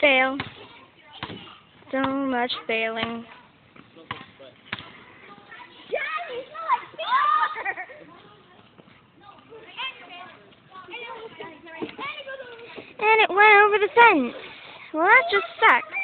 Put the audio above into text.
Fail. So much failing. And it went over the fence. Well, that just sucks.